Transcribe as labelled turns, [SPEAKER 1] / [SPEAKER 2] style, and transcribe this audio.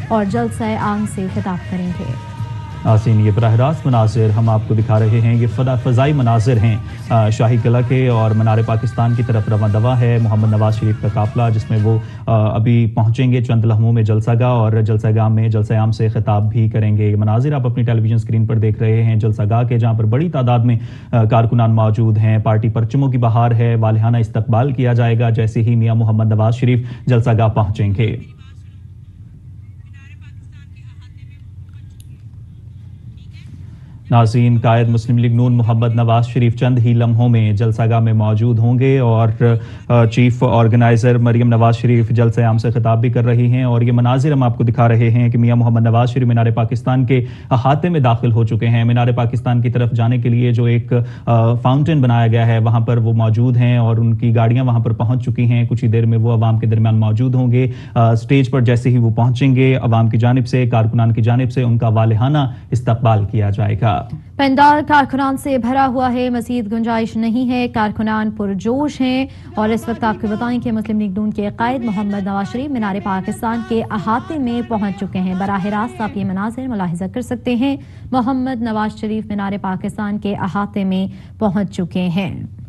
[SPEAKER 1] और जलसा आम से खिताब करेंगे।
[SPEAKER 2] नाज़रीन, ये बराह रास्त मनाजिर हम आपको दिखा रहे हैं। ये फ़ज़ाई मनाजिर हैं शाही किला के और मीनार पाकिस्तान की तरफ रवां दवा है मोहम्मद नवाज शरीफ का काफ़िला, जिसमें वो अभी पहुंचेंगे चंद लम्हों में जलसागाह, और जलसागाह में जलसा आम से खिताब भी करेंगे। ये मनाजिर आप अपनी टेलीविजन स्क्रीन पर देख रहे हैं जलसागाह के, जहाँ पर बड़ी तादाद में कारकुनान मौजूद हैं। पार्टी परचमों की बहार है। वालिहाना इस्तकबाल किया जाएगा जैसे ही मियाँ मोहम्मद नवाज शरीफ जलसागाह पहुंचेंगे। नाज़रीन, कायद मुस्लिम लीग नून मोहम्मद नवाज शरीफ चंद ही लम्हों में जलसागाह में मौजूद होंगे, और चीफ ऑर्गेनाइज़र मरियम नवाज शरीफ जलसे आम से खिताब भी कर रही हैं। और ये मनाजिर हम आपको दिखा रहे हैं कि मियाँ मोहम्मद नवाज शरीफ मीनार पाकिस्तान के अहाते में दाखिल हो चुके हैं। मीनार पाकिस्तान की तरफ जाने के लिए जो एक फाउंटेन बनाया गया है वहाँ पर वो मौजूद हैं, और उनकी गाड़ियाँ वहाँ पर पहुँच चुकी हैं। कुछ ही देर में वो अवाम के दरमियान मौजूद होंगे। स्टेज पर जैसे ही वो पहुँचेंगे, अवाम की जानिब से, कारकुनान की जानिब से उनका वालिहाना इस्तकबाल किया जाएगा।
[SPEAKER 1] पंडाल कारकुनान से भरा हुआ है, मज़ीद गुंजाइश नहीं है। कारकुनान पुरजोश हैं, और इस वक्त आपको बताएं कि मुस्लिम लीग नून के कायद मोहम्मद नवाज शरीफ मीनार पाकिस्तान के अहाते में पहुंच चुके हैं। बराह रास्त आप ये मनाज़िर मुलाहिज़ा कर सकते हैं। मोहम्मद नवाज शरीफ मीनार पाकिस्तान के अहाते में पहुंच चुके हैं।